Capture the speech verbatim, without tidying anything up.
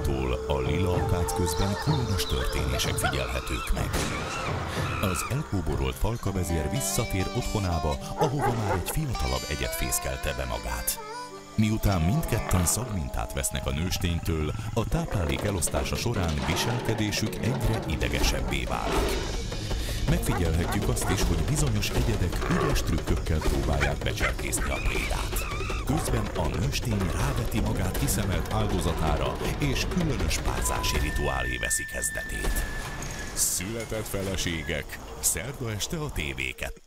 Károlytól a lila akác közben különös történések figyelhetők meg. Az elkóborolt falkavezér visszatér otthonába, ahova már egy fiatalabb egyet fészkelte be magát. Miután mindketten szagmintát vesznek a nősténytől, a táplálék elosztása során viselkedésük egyre idegesebbé válik. Megfigyelhetjük azt is, hogy bizonyos egyedek ügyes trükkökkel próbálják becserkészni a prédát. Közben a nőstény ráveti magát kiszemelt áldozatára, és különös párzási rituálé veszi kezdetét. Született feleségek, szerda este a té vé kettőn.